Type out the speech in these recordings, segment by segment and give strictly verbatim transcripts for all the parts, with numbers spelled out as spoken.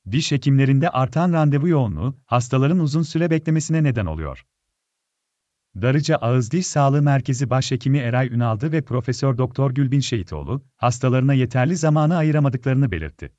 Diş hekimlerinde artan randevu yoğunluğu, hastaların uzun süre beklemesine neden oluyor. Darıca Ağız Diş Sağlığı Merkezi Başhekimi Eray Ünaldı ve Profesör Doktor Gülbin Şehitoğlu, hastalarına yeterli zamanı ayıramadıklarını belirtti.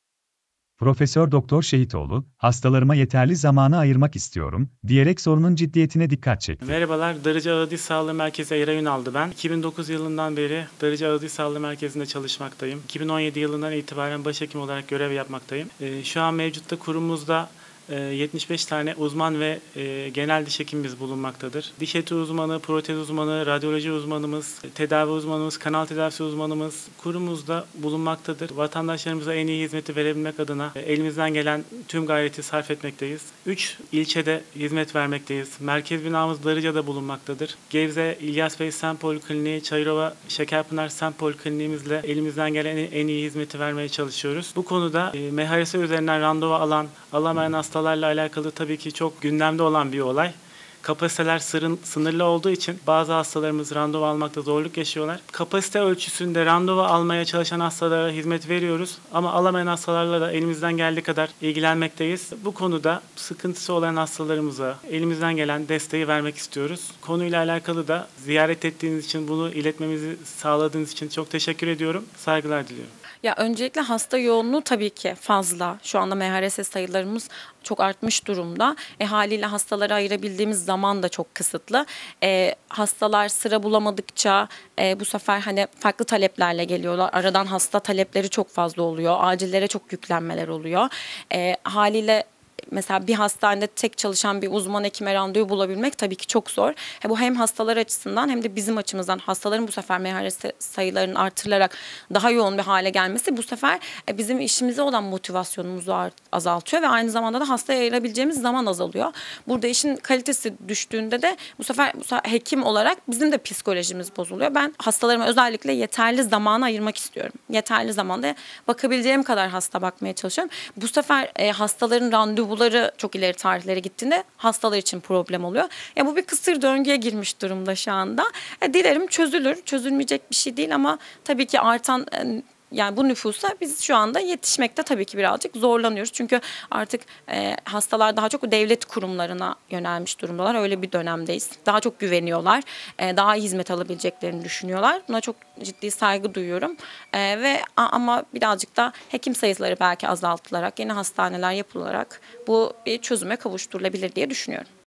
Profesör Doktor Şehitoğlu, hastalarıma yeterli zamanı ayırmak istiyorum, diyerek sorunun ciddiyetine dikkat çekti. Merhabalar, Darıca Ağız Diş Sağlığı Merkezi Eray Ünaldı ben. iki bin dokuz yılından beri Darıca Ağız Diş Sağlığı Merkezi'nde çalışmaktayım. iki bin on yedi yılından itibaren başhekim olarak görev yapmaktayım. Ee, şu an mevcutta kurumumuzda yetmiş beş tane uzman ve e, genel diş hekimimiz bulunmaktadır. Diş eti uzmanı, protez uzmanı, radyoloji uzmanımız, tedavi uzmanımız, kanal tedavisi uzmanımız kurumumuzda bulunmaktadır. Vatandaşlarımıza en iyi hizmeti verebilmek adına e, elimizden gelen tüm gayreti sarf etmekteyiz. üç ilçede hizmet vermekteyiz. Merkez binamız Darıca'da bulunmaktadır. Gebze, İlyas Bey Semt Polikliniği, Çayırova, Şekerpınar Semt Polikliniğimizle elimizden gelen en iyi hizmeti vermeye çalışıyoruz. Bu konuda e, M H R S üzerinden randevu alan, alamayan hastalarla alakalı tabii ki çok gündemde olan bir olay. Kapasiteler sırın, sınırlı olduğu için bazı hastalarımız randevu almakta zorluk yaşıyorlar. Kapasite ölçüsünde randevu almaya çalışan hastalara hizmet veriyoruz ama alamayan hastalarla da elimizden geldiği kadar ilgilenmekteyiz. Bu konuda sıkıntısı olan hastalarımıza elimizden gelen desteği vermek istiyoruz. Konuyla alakalı da ziyaret ettiğiniz için, bunu iletmemizi sağladığınız için çok teşekkür ediyorum. Saygılar diliyorum. Ya öncelikle hasta yoğunluğu tabii ki fazla. Şu anda M H R S sayılarımız çok artmış durumda. E, haliyle hastalara ayırabildiğimiz zaman da çok kısıtlı. E, hastalar sıra bulamadıkça e, bu sefer hani farklı taleplerle geliyorlar. Aradan hasta talepleri çok fazla oluyor. Acillere çok yüklenmeler oluyor. E, haliyle mesela bir hastanede tek çalışan bir uzman hekime randevu bulabilmek tabii ki çok zor. He, bu hem hastalar açısından hem de bizim açımızdan hastaların bu sefer M H R S sayılarının artırılarak daha yoğun bir hale gelmesi bu sefer e, bizim işimize olan motivasyonumuzu azaltıyor ve aynı zamanda da hastaya ayırabileceğimiz zaman azalıyor. Burada işin kalitesi düştüğünde de bu sefer, bu sefer hekim olarak bizim de psikolojimiz bozuluyor. Ben hastalarıma özellikle yeterli zamanı ayırmak istiyorum. Yeterli zamanda bakabileceğim kadar hasta bakmaya çalışıyorum. Bu sefer e, hastaların randevu Randevuları çok ileri tarihlere gittiğinde hastalar için problem oluyor. Ya bu bir kısır döngüye girmiş durumda şu anda. E, dilerim çözülür. Çözülmeyecek bir şey değil ama tabii ki artan e, yani bu nüfusa biz şu anda yetişmekte tabii ki birazcık zorlanıyoruz. Çünkü artık e, hastalar daha çok devlet kurumlarına yönelmiş durumdalar. Öyle bir dönemdeyiz. Daha çok güveniyorlar. E, daha iyi hizmet alabileceklerini düşünüyorlar. Buna çok ciddi saygı duyuyorum. E, ve ama birazcık da hekim sayıları belki azaltılarak, yeni hastaneler yapılarak bu bir çözüme kavuşturulabilir diye düşünüyorum.